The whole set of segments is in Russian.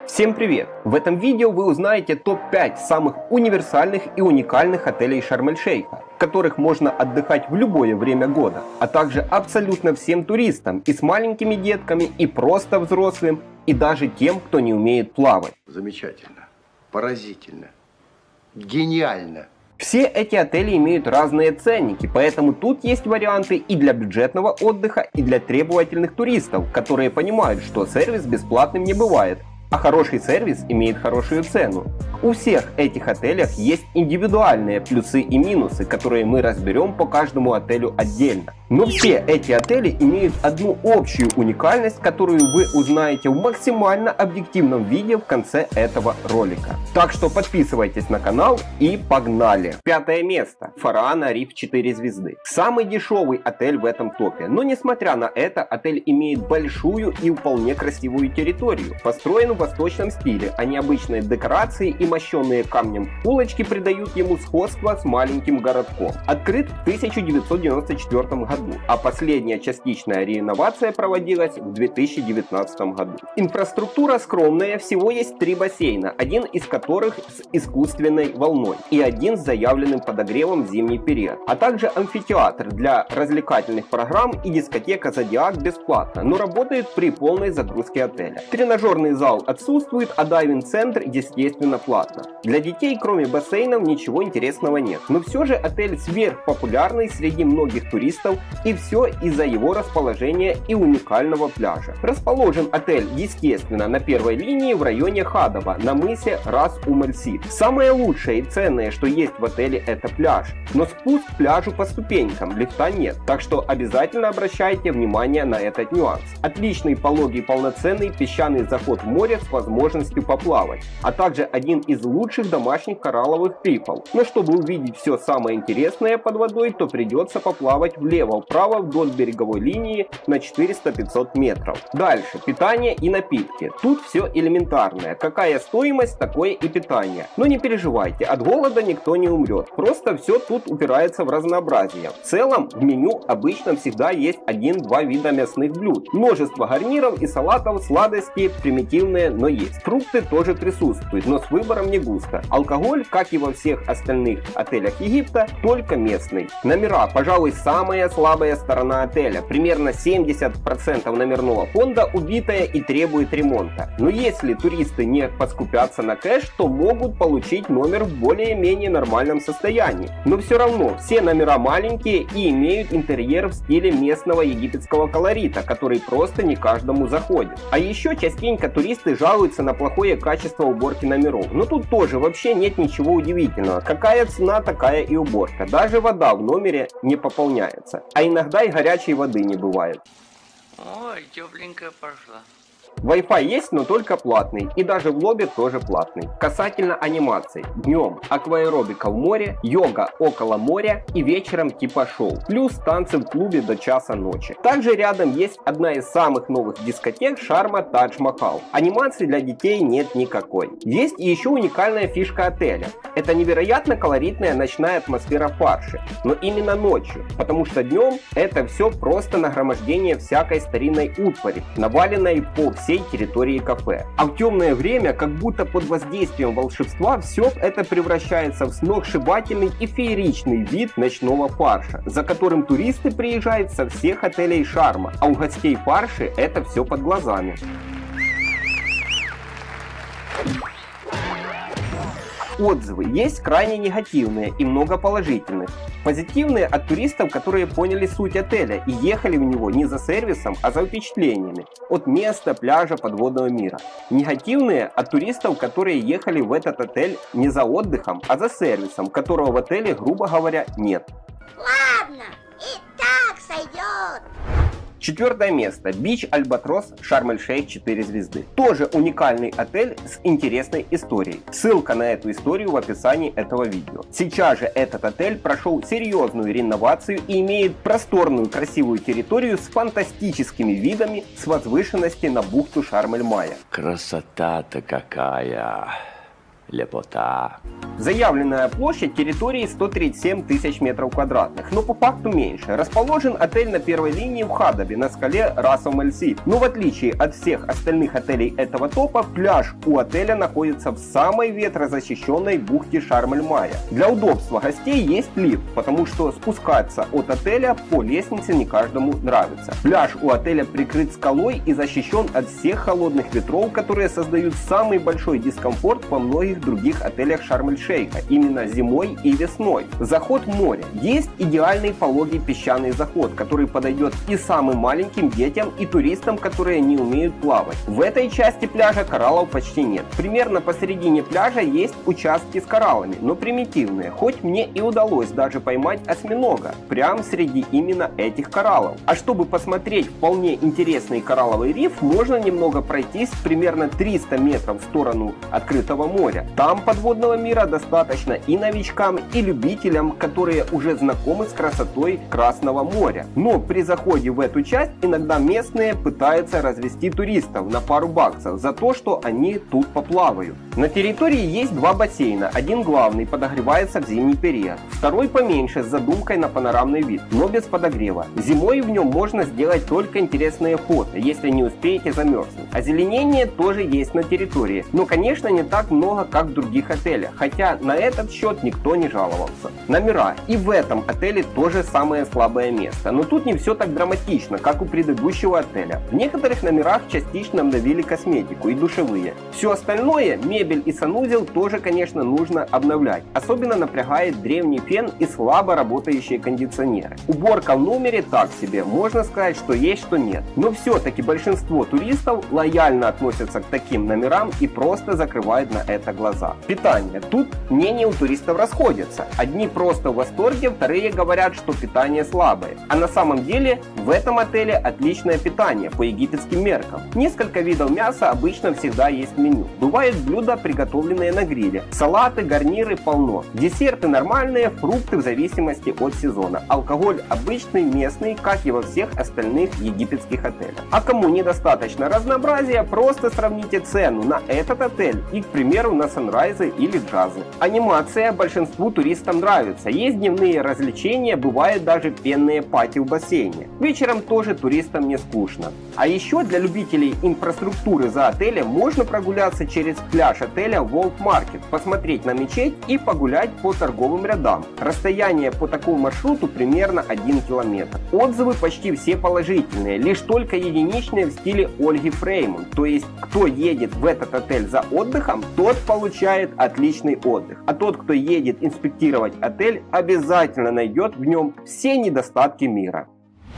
Всем привет! В этом видео вы узнаете топ-5 самых универсальных и уникальных отелей Шарм-эль-Шейха, в которых можно отдыхать в любое время года, а также абсолютно всем туристам, и с маленькими детками, и просто взрослым, и даже тем, кто не умеет плавать. Замечательно, поразительно, гениально. Все эти отели имеют разные ценники, поэтому тут есть варианты и для бюджетного отдыха, и для требовательных туристов, которые понимают, что сервис бесплатным не бывает, а хороший сервис имеет хорошую цену. У всех этих отелях есть индивидуальные плюсы и минусы, которые мы разберем по каждому отелю отдельно. Но все эти отели имеют одну общую уникальность, которую вы узнаете в максимально объективном видео в конце этого ролика. Так что подписывайтесь на канал и погнали! Пятое место. Фараона Риф 4 звезды. Самый дешевый отель в этом топе, но несмотря на это, отель имеет большую и вполне красивую территорию. Построен в восточном стиле, а необычные декорации и мощенные камнем улочки придают ему сходство с маленьким городком. Открыт в 1994 году, а последняя частичная реновация проводилась в 2019 году. Инфраструктура скромная, всего есть 3 бассейна, один из которых с искусственной волной и один с заявленным подогревом в зимний период, а также амфитеатр для развлекательных программ и дискотека Зодиак бесплатно, но работает при полной загрузке отеля. Тренажерный зал отсутствует, а дайвинг-центр естественно платно. Для детей кроме бассейнов ничего интересного нет, но все же отель сверхпопулярный среди многих туристов, и все из-за его расположения и уникального пляжа. Расположен отель естественно на первой линии в районе Хадова на мысе Рас-Ум-эль-Сид. Самое лучшее и ценное, что есть в отеле, это пляж, но спуск к пляжу по ступенькам, лифта нет, так что обязательно обращайте внимание на этот нюанс. Отличный пологий полноценный песчаный заход в море с возможностью поплавать, а также один из лучших домашних коралловых рифов. Но чтобы увидеть все самое интересное под водой, то придется поплавать влево-вправо вдоль береговой линии на 400-500 метров. Дальше питание и напитки. Тут все элементарное. Какая стоимость, такое и питание. Но не переживайте, от голода никто не умрет. Просто все тут упирается в разнообразие. В целом в меню обычно всегда есть 1-2 вида мясных блюд. Множество гарниров и салатов, сладости примитивные, но есть. Фрукты тоже присутствуют, но с выбором не густо. Алкоголь, как и во всех остальных отелях Египта, только местный. Номера, пожалуй, самая слабая сторона отеля. Примерно 70% номерного фонда убитая и требует ремонта. Но если туристы не поскупятся на кэш, то могут получить номер в более-менее нормальном состоянии. Но все равно все номера маленькие и имеют интерьер в стиле местного египетского колорита, который просто не каждому заходит. А еще частенько туристы жалуются на плохое качество уборки номеров. Но тут тоже вообще нет ничего удивительного. Какая цена, такая и уборка. Даже вода в номере не пополняется. А иногда и горячей воды не бывает. Ой, тепленькая пошла. Wi-Fi есть, но только платный, и даже в лобби тоже платный. Касательно анимаций. Днем акваэробика в море, йога около моря и вечером типа шоу. Плюс танцы в клубе до часа ночи. Также рядом есть одна из самых новых дискотек Шарма Тадж-Махал. Анимации для детей нет никакой. Есть и еще уникальная фишка отеля. Это невероятно колоритная ночная атмосфера фарши. Но именно ночью, потому что днем это все просто нагромождение всякой старинной утвари, наваленной по всей территории кафе. А в темное время, как будто под воздействием волшебства, все это превращается в сногсшибательный и фееричный вид ночного фарша, за которым туристы приезжают со всех отелей Шарма, а у гостей фарши это все под глазами. Отзывы есть крайне негативные и много положительных. Позитивные от туристов, которые поняли суть отеля и ехали в него не за сервисом, а за впечатлениями от места, пляжа, подводного мира. Негативные от туристов, которые ехали в этот отель не за отдыхом, а за сервисом, которого в отеле, грубо говоря, нет. Ладно, и так сойдет. Четвертое место. Бич Альбатрос Шарм-эль-Шейх 4 звезды. Тоже уникальный отель с интересной историей. Ссылка на эту историю в описании этого видео. Сейчас же этот отель прошел серьезную реновацию и имеет просторную красивую территорию с фантастическими видами с возвышенности на бухту Шарм-эль-Майя. Красота-то какая! лепота. Заявленная площадь территории 137 тысяч метров квадратных, но по факту меньше. Расположен отель на первой линии в Хадабе на скале Рас Аль-Сид. Но в отличие от всех остальных отелей этого топа, пляж у отеля находится в самой ветрозащищенной бухте Шарм-эль-Майя. Для удобства гостей есть лифт, потому что спускаться от отеля по лестнице не каждому нравится. Пляж у отеля прикрыт скалой и защищен от всех холодных ветров, которые создают самый большой дискомфорт во многих других отелях Шарм-эль-Шейха, именно зимой и весной. Заход в море. Есть идеальный пологий песчаный заход, который подойдет и самым маленьким детям, и туристам, которые не умеют плавать. В этой части пляжа кораллов почти нет. Примерно посередине пляжа есть участки с кораллами, но примитивные, хоть мне и удалось даже поймать осьминога прямо среди именно этих кораллов. А чтобы посмотреть вполне интересный коралловый риф, можно немного пройтись примерно 300 метров в сторону открытого моря. Там подводного мира достаточно и новичкам, и любителям, которые уже знакомы с красотой Красного моря. Но при заходе в эту часть иногда местные пытаются развести туристов на пару баксов за то, что они тут поплавают. На территории есть два бассейна. Один главный подогревается в зимний период, второй поменьше с задумкой на панорамный вид, но без подогрева. Зимой в нем можно сделать только интересные фото, если не успеете замерзнуть. Озеленение тоже есть на территории, но конечно не так много, как в других отелях, хотя на этот счет никто не жаловался. Номера. И в этом отеле тоже самое слабое место, но тут не все так драматично, как у предыдущего отеля. В некоторых номерах частично обновили косметику и душевые. Все остальное, мебель и санузел, тоже конечно нужно обновлять. Особенно напрягает древний фен и слабо работающие кондиционеры. Уборка в номере так себе, можно сказать, что есть, что нет. Но все-таки большинство туристов лояльно относятся к таким номерам и просто закрывают на это глаза. Питание. Тут мнения у туристов расходятся. Одни просто в восторге, вторые говорят, что питание слабое. А на самом деле в этом отеле отличное питание по египетским меркам. Несколько видов мяса обычно всегда есть в меню. Бывают блюда, приготовленные на гриле. Салаты, гарниры полно. Десерты нормальные, фрукты в зависимости от сезона. Алкоголь обычный, местный, как и во всех остальных египетских отелях. А кому недостаточно разнообразия, просто сравните цену на этот отель и, к примеру, на санрайзы или джазы. Анимация большинству туристам нравится. Есть дневные развлечения, бывают даже пенные пати в бассейне. Вечером тоже туристам не скучно. А еще для любителей инфраструктуры за отелем можно прогуляться через пляж отеля World Market, посмотреть на мечеть и погулять по торговым рядам. Расстояние по такому маршруту примерно 1 километр. Отзывы почти все положительные, лишь только единичные в стиле Ольги Фреймун. То есть, кто едет в этот отель за отдыхом, тот получает отличный отдых. А тот, кто едет инспектировать отель, обязательно найдет в нем все недостатки мира.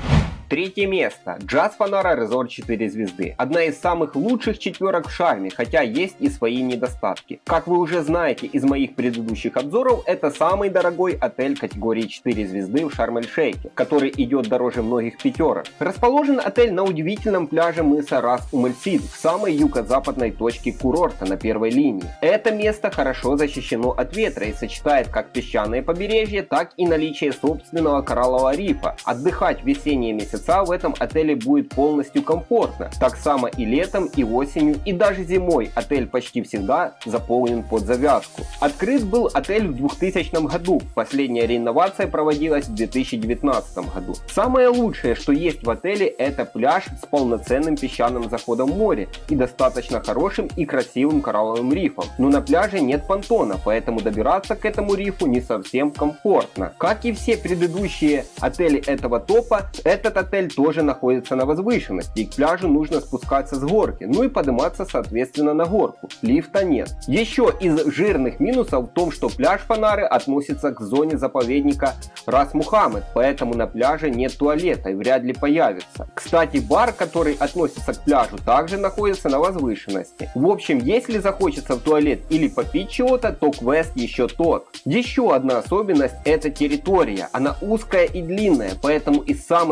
Третье место. Jazz Fanara Resort 4 звезды. Одна из самых лучших четверок в Шарме, хотя есть и свои недостатки. Как вы уже знаете из моих предыдущих обзоров, это самый дорогой отель категории 4 звезды в Шарм-эль-Шейхе, который идет дороже многих пятерок. Расположен отель на удивительном пляже мыса Рас Аль-Сид, в самой юго-западной точке курорта на первой линии. Это место хорошо защищено от ветра и сочетает как песчаное побережье, так и наличие собственного кораллового рифа. Отдыхать в весенние месяцы в этом отеле будет полностью комфортно. Так само и летом, и осенью, и даже зимой отель почти всегда заполнен под завязку. Открыт был отель в 2000 году. Последняя реновация проводилась в 2019 году. Самое лучшее, что есть в отеле, это пляж с полноценным песчаным заходом в море и достаточно хорошим и красивым коралловым рифом. Но на пляже нет понтона, поэтому добираться к этому рифу не совсем комфортно. Как и все предыдущие отели этого топа, этот отель тоже находится на возвышенности, и к пляжу нужно спускаться с горки, ну и подниматься соответственно на горку. Лифта нет. Еще из жирных минусов в том, что пляж Фанары относится к зоне заповедника Рас Мухаммед, поэтому на пляже нет туалета и вряд ли появится. Кстати, бар, который относится к пляжу, также находится на возвышенности. В общем, если захочется в туалет или попить чего-то, то квест еще тот. Еще одна особенность — это территория. Она узкая и длинная, поэтому из самых дешевых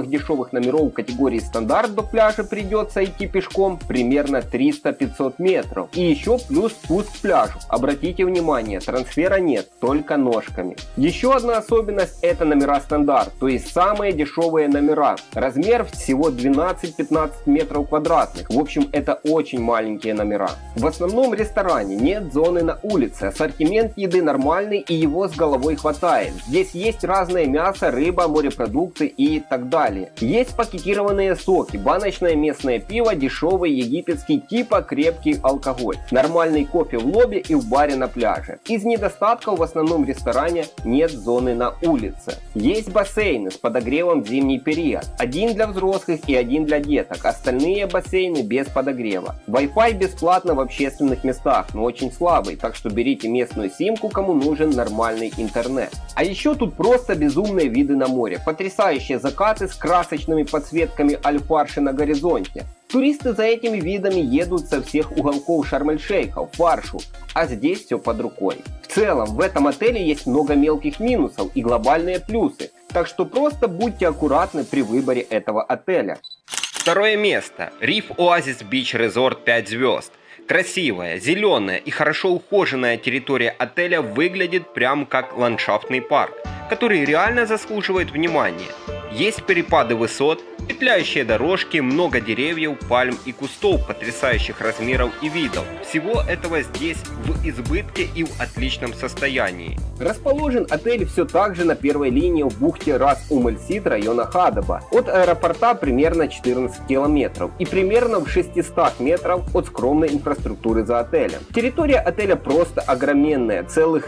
дешевых номеров категории стандарт до пляжа придется идти пешком примерно 300-500 метров. И еще плюс спуск к пляжу. Обратите внимание, трансфера нет, только ножками. Еще одна особенность — это номера стандарт, то есть самые дешевые номера. Размер всего 12-15 метров квадратных. В общем, это очень маленькие номера. В основном ресторане нет зоны на улице. Ассортимент еды нормальный и его с головой хватает. Здесь есть разное мясо, рыба, морепродукты и так далее. Есть пакетированные соки, баночное местное пиво, дешевый египетский типа крепкий алкоголь. Нормальный кофе в лобби и в баре на пляже. Из недостатков в основном ресторане нет зоны на улице. Есть бассейны с подогревом в зимний период. Один для взрослых и один для деток. Остальные бассейны без подогрева. Wi-Fi бесплатно в общественных местах, но очень слабый, так что берите местную симку, кому нужен нормальный интернет. А еще тут просто безумные виды на море. Потрясающие закаты с красочными подсветками Аль-Фарши на горизонте. Туристы за этими видами едут со всех уголков Шарм-эль-Шейха в Фаршу, а здесь все под рукой. В целом, в этом отеле есть много мелких минусов и глобальные плюсы, так что просто будьте аккуратны при выборе этого отеля. Второе место. Reef Oasis Beach Resort 5 звезд. Красивая, зеленая и хорошо ухоженная территория отеля выглядит прям как ландшафтный парк, который реально заслуживает внимания. Есть перепады высот, петляющие дорожки, много деревьев, пальм и кустов потрясающих размеров и видов. Всего этого здесь в избытке и в отличном состоянии. Расположен отель все так же на первой линии в бухте Рас-Ум-эль-Сид района Хадаба. От аэропорта примерно 14 километров и примерно в 600 метров от скромной инфраструктуры за отелем. Территория отеля просто огроменная, целых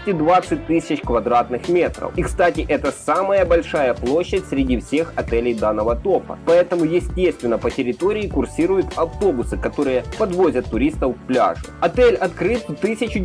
220 тысяч квадратных метров. И, кстати, это самая большая площадь среди всех отелей данного топа. Поэтому, естественно, по территории курсируют автобусы, которые подвозят туристов к пляжу. Отель открыт в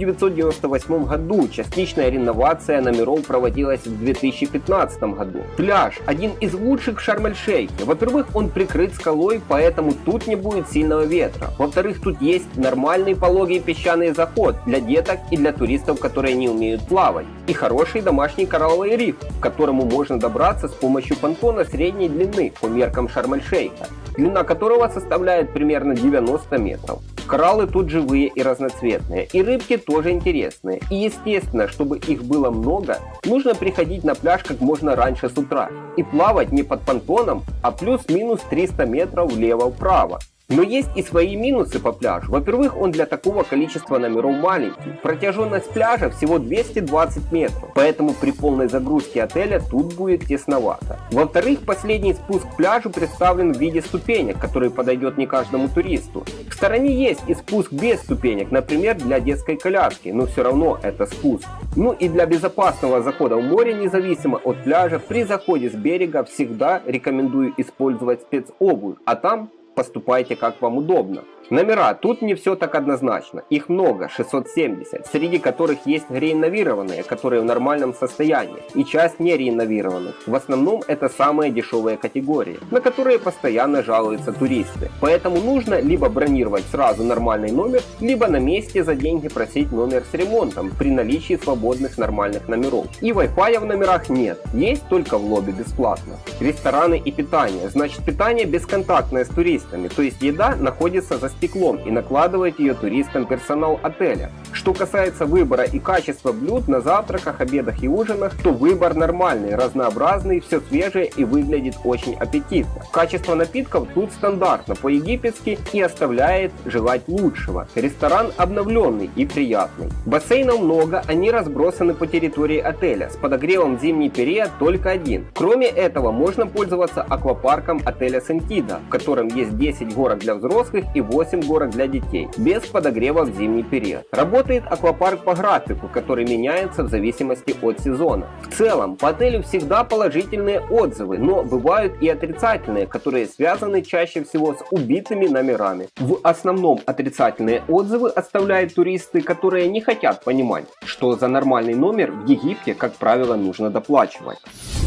1998 году. Частичная реновация номеров проводилась в 2015 году. Пляж один из лучших в Шарм-эль-Шейхе. Во-первых, он прикрыт скалой, поэтому тут не будет сильного ветра. Во-вторых, тут есть нормальный пологий песчаный заход для деток и для туристов, которые не умеют плавать. И хороший домашний коралловый риф, к которому можно добраться с помощью понтона средней длины по меркам Шарм-эль-Шейха, длина которого составляет примерно 90 метров. Кораллы тут живые и разноцветные, и рыбки тоже интересные. И естественно, чтобы их было много, нужно приходить на пляж как можно раньше с утра и плавать не под понтоном, а плюс-минус 300 метров влево-вправо. Но есть и свои минусы по пляжу. Во-первых, он для такого количества номеров маленький. Протяженность пляжа всего 220 метров, поэтому при полной загрузке отеля тут будет тесновато. Во-вторых, последний спуск к пляжу представлен в виде ступенек, который подойдет не каждому туристу. В стороне есть и спуск без ступенек, например, для детской коляски, но все равно это спуск. Ну и для безопасного захода в море, независимо от пляжа, при заходе с берега всегда рекомендую использовать спецобувь, а там поступайте как вам удобно. Номера. Тут не все так однозначно. Их много, 670, среди которых есть реновированные, которые в нормальном состоянии, и часть не реновированных. В основном это самые дешевые категории, на которые постоянно жалуются туристы. Поэтому нужно либо бронировать сразу нормальный номер, либо на месте за деньги просить номер с ремонтом при наличии свободных нормальных номеров. И Wi-Fi в номерах нет, есть только в лобби бесплатно. Рестораны и питание. Значит, питание бесконтактное с туристами, то есть еда находится за стеклом и накладывает ее туристам персонал отеля. Что касается выбора и качества блюд на завтраках, обедах и ужинах, то выбор нормальный, разнообразный, все свежее и выглядит очень аппетитно. Качество напитков тут стандартно, по-египетски и оставляет желать лучшего. Ресторан обновленный и приятный. Бассейнов много, они разбросаны по территории отеля. С подогревом в зимний период только один. Кроме этого, можно пользоваться аквапарком отеля Сентида, в котором есть 10 горок для взрослых и 8 горок для детей, без подогрева в зимний период. Работает аквапарк по графику, который меняется в зависимости от сезона. В целом, по отелю всегда положительные отзывы, но бывают и отрицательные, которые связаны чаще всего с убитыми номерами. В основном отрицательные отзывы оставляют туристы, которые не хотят понимать, что за нормальный номер в Египте, как правило, нужно доплачивать.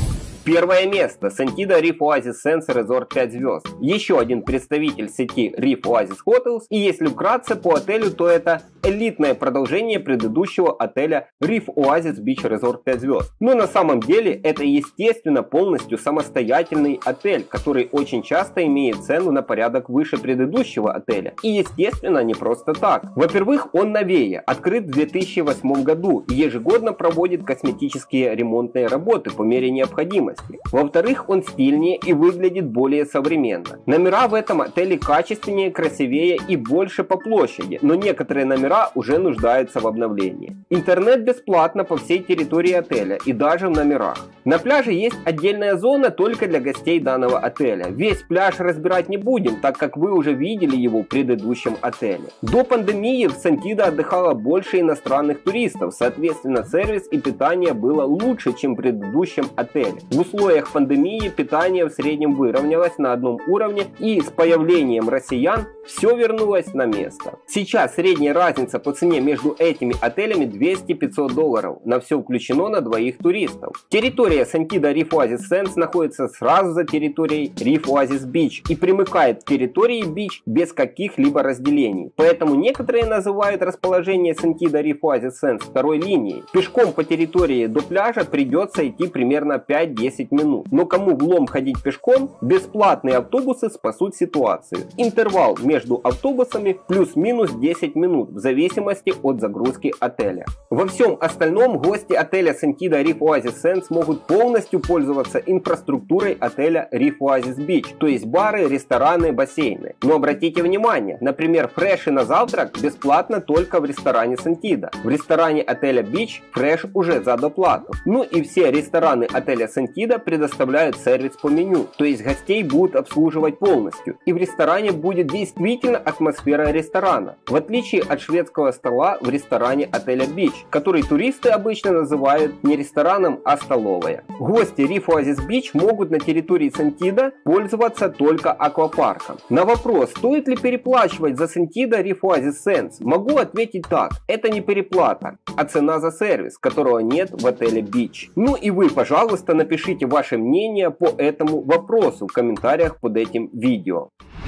Первое место. Sentida Reef Oasis Sands Resort 5 звезд. Еще один представитель сети Reef Oasis Hotels. И если вкратце по отелю, то это элитное продолжение предыдущего отеля Reef Oasis Beach Resort 5 звезд. Но на самом деле это естественно полностью самостоятельный отель, который очень часто имеет цену на порядок выше предыдущего отеля. И естественно не просто так. Во-первых, он новее, открыт в 2008 году и ежегодно проводит косметические ремонтные работы по мере необходимости. Во-вторых, он стильнее и выглядит более современно. Номера в этом отеле качественнее, красивее и больше по площади, но некоторые номера уже нуждаются в обновлении. Интернет бесплатно по всей территории отеля и даже в номерах. На пляже есть отдельная зона только для гостей данного отеля. Весь пляж разбирать не будем, так как вы уже видели его в предыдущем отеле. До пандемии в Sentida отдыхало больше иностранных туристов, соответственно сервис и питание было лучше, чем в предыдущем отеле. В условиях пандемии питание в среднем выровнялось на одном уровне, и с появлением россиян все вернулось на место. Сейчас средняя разница по цене между этими отелями $200-500. На все включено на двоих туристов. Территория Sentida Reef Oasis Sands находится сразу за территорией Reef Oasis Beach и примыкает к территории Beach без каких-либо разделений. Поэтому некоторые называют расположение Sentida Reef Oasis Sands второй линией. Пешком по территории до пляжа придется идти примерно 5-10 минут. Но кому влом ходить пешком, бесплатные автобусы спасут ситуацию. Интервал между автобусами плюс-минус 10 минут в зависимости от загрузки отеля. Во всем остальном гости отеля Sentida Reef Oasis Sands могут полностью пользоваться инфраструктурой отеля Reef Oasis Beach, то есть бары, рестораны, бассейны. Но обратите внимание, например, фреши на завтрак бесплатно только в ресторане Sentida. В ресторане отеля Beach фреш уже за доплату. Ну и все рестораны отеля Sentida предоставляют сервис по меню, то есть гостей будут обслуживать полностью. И в ресторане будет действительно атмосфера ресторана, в отличие от шведского стола в ресторане отеля Beach, который туристы обычно называют не рестораном, а столовой. Гости Reef Oasis Beach могут на территории Sentida пользоваться только аквапарком. На вопрос, стоит ли переплачивать за Sentida Reef Oasis Sands, могу ответить так: это не переплата, а цена за сервис, которого нет в отеле Beach. Ну и вы, пожалуйста, напишите ваше мнение по этому вопросу в комментариях под этим видео.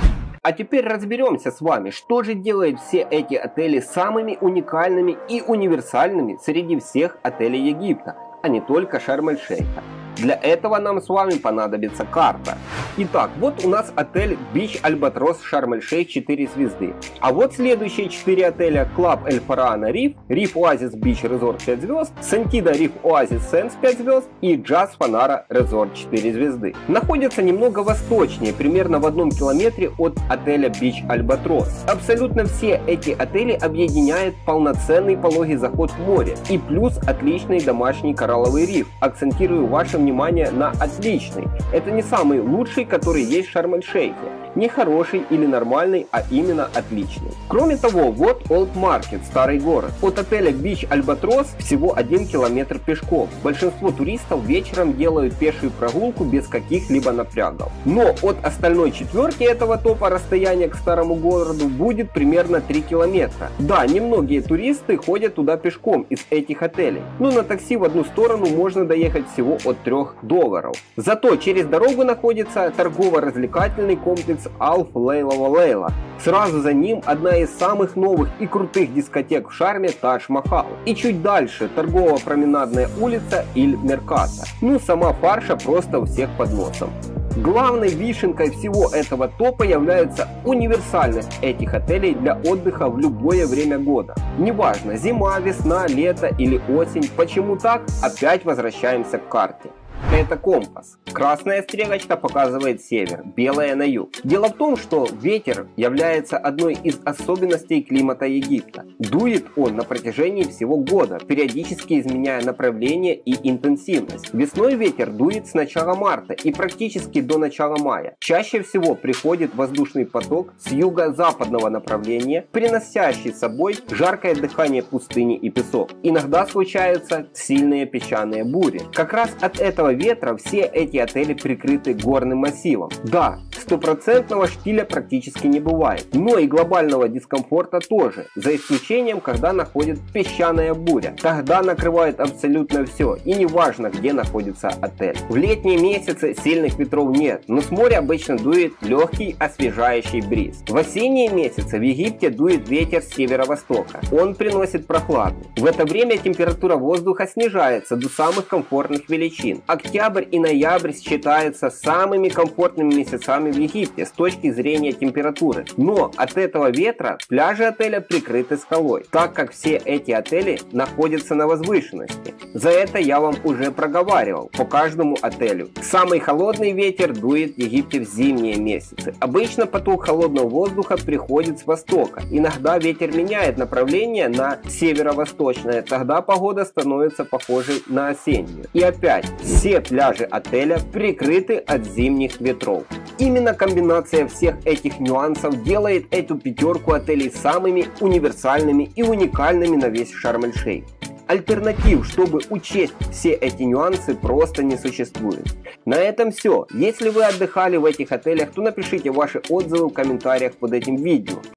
А теперь разберемся с вами, что же делает все эти отели самыми уникальными и универсальными среди всех отелей Египта, а не только Шарм-эль-Шейха. Для этого нам с вами понадобится карта. Итак, вот у нас отель Beach Albatross Шарм-эль-Шейх 4 звезды. А вот следующие 4 отеля: Club El Farana Reef, Reef Oasis Beach Resort 5 звезд, Sentida Reef Oasis Sands 5 звезд и Jazz Fanara Resort 4 звезды. Находятся немного восточнее, примерно в 1 километре от отеля Beach Albatross. Абсолютно все эти отели объединяет полноценный пологий заход в море и плюс отличный домашний коралловый риф. Акцентирую ваше внимание на отличный. Это не самый лучший, который есть в Шарм-эль-Шейхе. Не хороший или нормальный, а именно отличный. Кроме того, вот Old Market, старый город. От отеля Beach Albatross всего 1 километр пешком. Большинство туристов вечером делают пешую прогулку без каких-либо напрягов. Но от остальной четверки этого топа расстояние к старому городу будет примерно 3 километра. Да, немногие туристы ходят туда пешком из этих отелей. Но на такси в одну сторону можно доехать всего от $3. Зато через дорогу находится торгово-развлекательный комплекс Alf Лейла Лейла. Сразу за ним одна из самых новых и крутых дискотек в Шарме Тадж Махал. И чуть дальше торгово-променадная улица Иль Мерката. Ну, сама фарша просто у всех под носом. Главной вишенкой всего этого топа является универсальность этих отелей для отдыха в любое время года. Неважно, зима, весна, лето или осень. Почему так? Опять возвращаемся к карте. Это компас. Красная стрелочка показывает север, белая на юг. Дело в том, что ветер является одной из особенностей климата Египта. Дует он на протяжении всего года, периодически изменяя направление и интенсивность. Весной ветер дует с начала марта и практически до начала мая. Чаще всего приходит воздушный поток с юго-западного направления, приносящий с собой жаркое дыхание пустыни и песок. Иногда случаются сильные песчаные бури. Как раз от этого ветра все эти отели прикрыты горным массивом. Да, стопроцентного штиля практически не бывает, но и глобального дискомфорта тоже, за исключением, когда находит песчаная буря. Тогда накрывает абсолютно все, и неважно, где находится отель. В летние месяцы сильных ветров нет, но с моря обычно дует легкий освежающий бриз. В осенние месяцы в Египте дует ветер с северо-востока. Он приносит прохладу. В это время температура воздуха снижается до самых комфортных величин. Октябрь и ноябрь считаются самыми комфортными месяцами в Египте с точки зрения температуры. Но от этого ветра пляжи отеля прикрыты скалой, так как все эти отели находятся на возвышенности. За это я вам уже проговаривал по каждому отелю. Самый холодный ветер дует в Египте в зимние месяцы. Обычно поток холодного воздуха приходит с востока. Иногда ветер меняет направление на северо-восточное, тогда погода становится похожей на осеннюю. И опять, все пляжи отеля прикрыты от зимних ветров. Именно комбинация всех этих нюансов делает эту пятерку отелей самыми универсальными и уникальными на весь Шарм-эль-Шейх. Альтернатив, чтобы учесть все эти нюансы, просто не существует. На этом все. Если вы отдыхали в этих отелях, то напишите ваши отзывы в комментариях под этим видео.